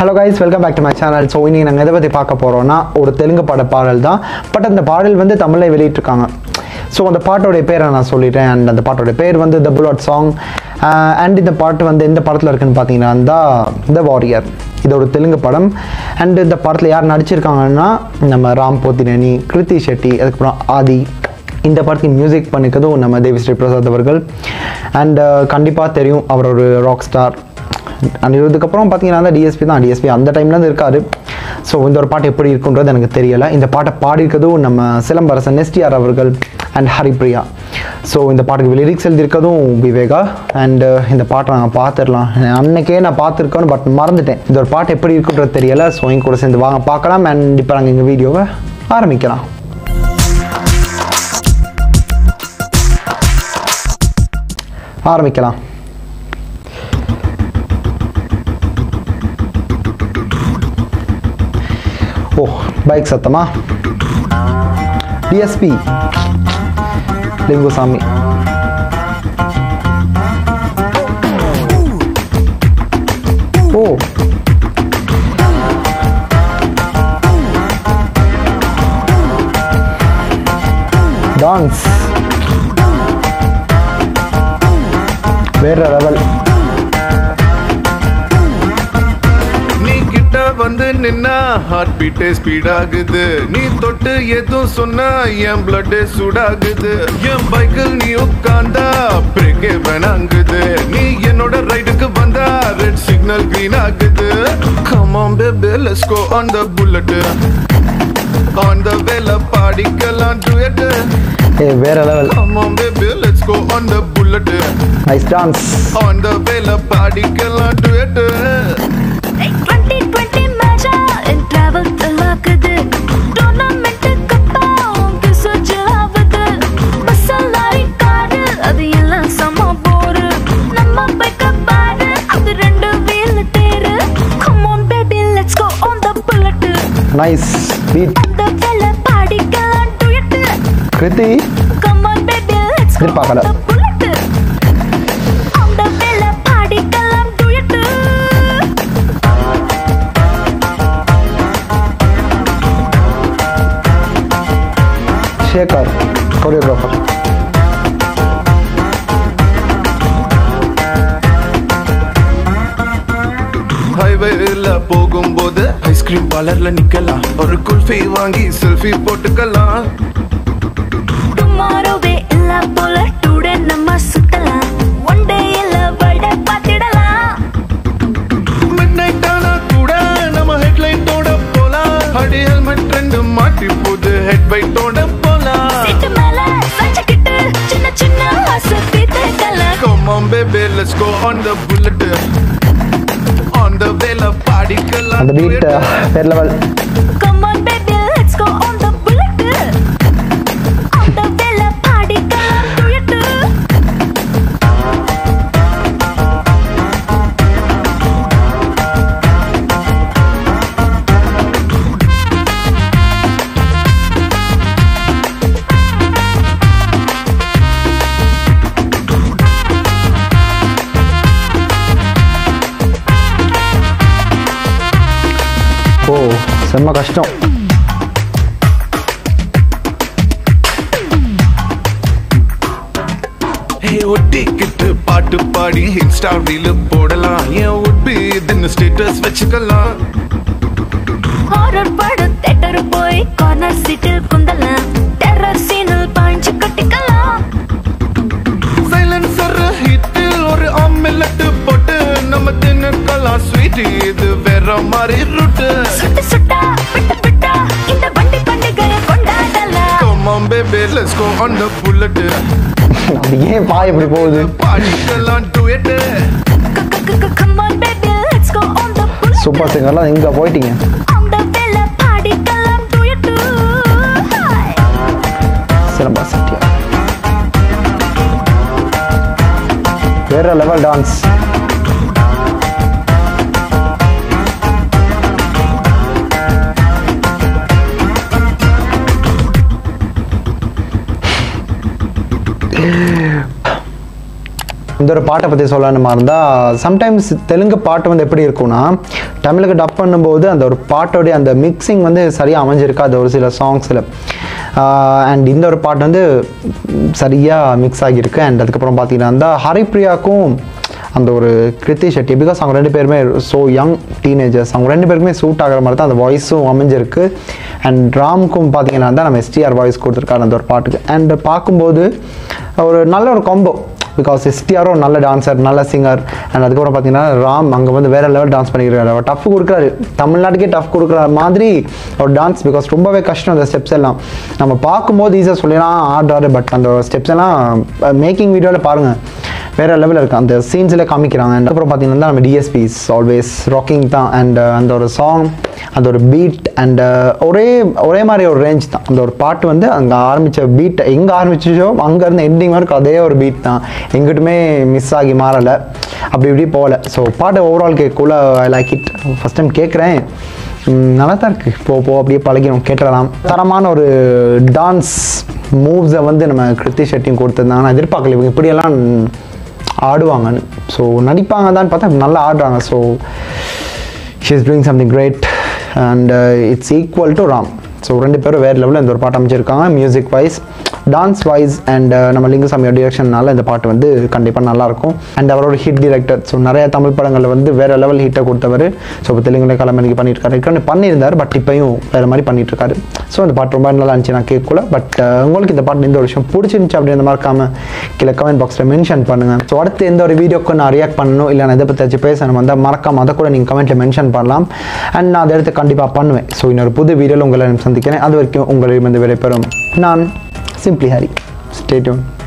Hello guys, welcome back to my channel. So இன்னைக்கு நாங்க எதை பத்தி பார்க்க போறோம்னா ஒரு தெலுங்கு பாடல் தான். பட் அந்த பாடல் வந்து தமிழ்ல வெளியிட்டிருக்காங்க. ஸோ அந்த பாட்டோட பேரை நான் சொல்லிட்டேன். அண்ட் அந்த பாட்டோட பேர் வந்து த புல்லட் சாங். அண்ட் இந்த பாட்டு வந்து எந்த படத்தில் இருக்குன்னு பார்த்தீங்கன்னா த வாரியர். இது ஒரு தெலுங்கு படம். அண்ட் இந்த படத்தில் யார் நடிச்சிருக்காங்கன்னா நம்ம Pothineni, Krithi Shetty, அதுக்கப்புறம் ஆதி. இந்த படத்துக்கு மியூசிக் பண்ணிக்கிறதும் நம்ம தேவிஸ்ரீ பிரசாத் அவர்கள். அண்ட் கண்டிப்பாக தெரியும் அவர் ஒரு ராக் ஸ்டார். அண்ட் இதுக்கப்புறம் பார்த்தீங்கன்னா DSP தான். DSP அந்த டைம்லேருந்து இருக்காரு. ஸோ இந்த ஒரு பாட்டு எப்படி இருக்குன்றது எனக்கு தெரியலை. இந்த பாட்டை பாடியிருக்கிறதும் நம்ம சிலம்பரசன் STR அவர்கள் அண்ட் HariPriya. ஸோ இந்த பாட்டுக்கு லிரிக்ஸ் எழுதியிருக்கிறதும் விவேகா. அண்ட் இந்த பாட்டை நாங்கள் பார்த்துடலாம். அன்னைக்கே நான் பார்த்துருக்கேன், பட் மறந்துட்டேன். இந்த ஒரு பாட்டு எப்படி இருக்குன்றது தெரியலை. ஸோ எங்க கூட சேர்ந்து வாங்க பார்க்கலாம். அண்ட் இப்போ நாங்கள் எங்கள் வீடியோவை ஆரம்பிக்கலாம். ஓ பைக் சத்தமா? DSP Lingusamy. ஓ டான்ஸ் வேற லெவல். வந்து நின்னா ஹார்ட் பீட்டே ஸ்பீட் ஆகுது. நீ தொட்டு எதுவும் சொன்னா என் பிளட் சூடாகுது. என் பைக்கில் நீ உட்கார்ந்தா பிரேக்கே வேணாங்குது. நீ என்னோட ரைடுக்கு வந்தா ரெட் சிக்னல் கிரீன் ஆகுது. Come on baby, let's go on the bullet. On the vela பாடிக்கலாம் duet. ஏய் வேற level. Come on baby, let's go on the bullet. Nice dance. On the vela பாடிக்கலாம் duet. 2020 மேஜா இன் டிராவல் தலாக்குது. Tournament கப்பா உங்க சுஜாவது. பஸ்ஸலாரி கார் அது எல்லாம் சம போரு. நம்ம பைக் பாரு அது ரெண்டு வீல் தேரு. Come on baby, let's go on the bullet. Nice beat. அந்த வெல பாடிக்கலாம் duet. Krithi. Come on baby, let's go on the bullet. அந்த வெல பாடிக்கலாம் duet. Shekhar, choreographer. ஹைவேல போகும்போது ஐஸ்கிரீம் பார்லர்ல நிக்கலாம். ஒரு குல்ஃபி வாங்கி செல்ஃபி போட்டுக்கலாம். டுமாரோவே இல்ல போல டுடே நம்ம சுத்தலாம். ஒன் டே இல்ல வேர்ல்ட் பாத்திடலாம். மிட்நைட் ஆனா கூட நம்ம ஹெட்லைட்டோட போலாம். அடி ஹெல்மெட் ரெண்டு மாட்டி போது ஹெட் பைட்டோட போலாம். சீட்டு மேல சஞ்சிக்கிட்டு சின்ன சின்ன ஆசை தீர்த்துக்கலாம். Come on baby, let's go on the bullet. On the vela பாடிக்கலாம். அந்த பீட் வேற level. Come on baby, let's go on the bullet. On the vela பாடிக்கலாம் duet. ஓ செம்ம கஷ்டம். ஒட்டிக்கிட்டு பாட்டு பாடி இன்ஸ்டா ரீல் போடலாம். என் உட்பி இதுன்னு ஸ்டேட்டஸ் வச்சுக்கலாம். ஹாரர் படம் தியேட்டர் போய் கார்னர் சீட்டில் குந்தலாம். டெரர் சீனில் பாஞ்சு கட்டிக்கலாம். சைலன்சர் ஹிட்டில் ஒரு ஆம்லெட் போட்டு நம்ம தின்னுக்கலாம். ஸ்வீட் இது வேற மாதிரி ரூட். சுட்டு சுட்டா விட்டு விட்டா இந்த வண்டி பண்டிகையை கொண்டாடலாம். Come on baby, let's go on the bullet. அது ஏன் பாய் இப்படி போகுது? பாடிக்கலாம் duet. Come on baby, let's go on the bullet. Super சிங்கர்லாம் எங்க போயிட்டீங்க? On the vela பாடிக்கலாம் duet. சிலம்பரசன் வேற லெவல் டான்ஸ். இந்த ஒரு பாட்டை பற்றி சொல்லணுமா இருந்தால், சம்டைம்ஸ் தெலுங்கு பாட்டு வந்து எப்படி இருக்கும்னா, தமிழுக்கு டப் பண்ணும்போது அந்த ஒரு பாட்டோடைய அந்த மிக்சிங் வந்து சரியாக அமைஞ்சிருக்காது ஒரு சில சாங்ஸில். அண்ட் இந்த ஒரு பாட்டு வந்து சரியாக மிக்ஸ் ஆகியிருக்கு. அண்ட் அதுக்கப்புறம் பார்த்தீங்கன்னா அந்த ஹரிப்ரியாக்கும் அந்த ஒரு கிருத்தி ஷெட்டி, பிகாஸ் அவங்க 2 பேருமே ஸோ யங் டீனேஜர்ஸ், அவங்க 2 பேருக்குமே சூட் ஆகிற மாதிரி தான் அந்த வாய்ஸும் அமைஞ்சிருக்கு. அண்ட் ராம்க்கும் பார்த்தீங்கன்னா தான் நம்ம STR வாய்ஸ் கொடுத்துருக்காரு அந்த ஒரு பாட்டுக்கு. அண்ட் பார்க்கும்போது ஒரு நல்ல ஒரு காம்போ, பிகாஸ் STRரும் நல்ல டான்ஸர், நல்ல சிங்கர். அண்ட் அதுக்கப்புறம் பார்த்தீங்கன்னா ராம் அங்கே வந்து வேறு லெவல் டான்ஸ் பண்ணியிருக்காரு. அவர் டஃப் கொடுக்குறாரு, தமிழ்நாட்டுக்கே டஃப் கொடுக்குற மாதிரி ஒரு டான்ஸ். பிகாஸ் ரொம்பவே கஷ்டம் அந்த ஸ்டெப்ஸ் எல்லாம். நம்ம பார்க்கும்போது ஈஸியாக சொல்லலாம் ஆடுறாரு, பட் அந்த ஸ்டெப்ஸ் எல்லாம் மேக்கிங் வீடியோவில் பாருங்கள் வேறு லெவலில் இருக்குது, அந்த சீன்ஸில் காமிக்கிறாங்க. அண்ட் அப்புறம் பார்த்தீங்கன்னா நம்ம DSP ஆல்வேஸ் ராக்கிங் தான். அண்ட் அந்த ஒரு சாங், அந்த ஒரு பீட் அண்ட் ஒரே மாதிரி ஒரு ரேஞ்ச் தான். அந்த ஒரு பாட்டு வந்து அங்கே ஆரம்பித்த பீட் எங்கே ஆரம்பிச்சோ அங்கேருந்து எண்டிங் வரைக்கும் அதே ஒரு பீட் தான், எங்கிட்டுமே மிஸ் ஆகி மாறலை, அப்படி இப்படி போகலை. ஸோ பாட்டு ஓவரால் கேட்கக்குள்ள I like it. First time கேட்குறேன், நல்லா தான் இருக்குது. போ அப்படியே பழகிடும், கேட்டுடலாம். தரமான ஒரு டான்ஸ் மூவ்ஸை வந்து நம்ம கிருத்தி ஷெட்டியும் கொடுத்துருந்தாங்க. நான் எதிர்பார்க்கல இவங்க இப்படியெல்லாம் ஆடுவாங்கன்னு. ஸோ நடிப்பாங்க தான் பார்த்தா நல்லா ஆடுறாங்க. So she is doing something great and it's equal to Ram. So 2 பேரும் வேறு லெவலில் இந்த ஒரு பாட்டு அமைச்சிருக்காங்க, music wise, dance wise. And நம்ம லிங்குசாமியோட டிரெக்ஷன்னால இந்த பாட்டு வந்து கண்டிப்பாக நல்லாயிருக்கும். அண்ட் அவரோட ஹிட் டிரெக்டர், ஸோ நிறைய தமிழ் படங்களில் வந்து வேறு லெவல் ஹிட்டை கொடுத்தவர். ஸோ இப்போ தெலுங்குல கிளம்பி பண்ணியிருந்தார், பட் இப்போயும் வேறு மாதிரி பண்ணிட்டுருக்காரு. ஸோ இந்த பாட்டு ரொம்ப நல்லா இருந்துச்சு, நான் கேட்கல. பட் உங்களுக்கு இந்த பாட்டு எந்த ஒரு விஷயம் பிடிச்சிருந்துச்சு அப்படின்னு மறக்காம கீழே கமெண்ட் பாக்ஸில் மென்ஷன் பண்ணுங்கள். ஸோ அடுத்து எந்த ஒரு வீடியோக்கு நான் ரியாக்ட் பண்ணணும், இல்லை நான் இதை பற்றி பேசணும் வந்தால் மறக்காம அதை கூட நீங்கள் கமெண்ட்டில் மென்ஷன் பண்ணலாம். அண்ட் நான் அதை எடுத்து கண்டிப்பாக பண்ணுவேன். ஸோ இன்னொரு புது வீடியோவில் உங்களை சந்திக்கிறேன். அது வரைக்கும் உங்களிடம் விடைபெறும் நான் Simply Hari. Stay tuned.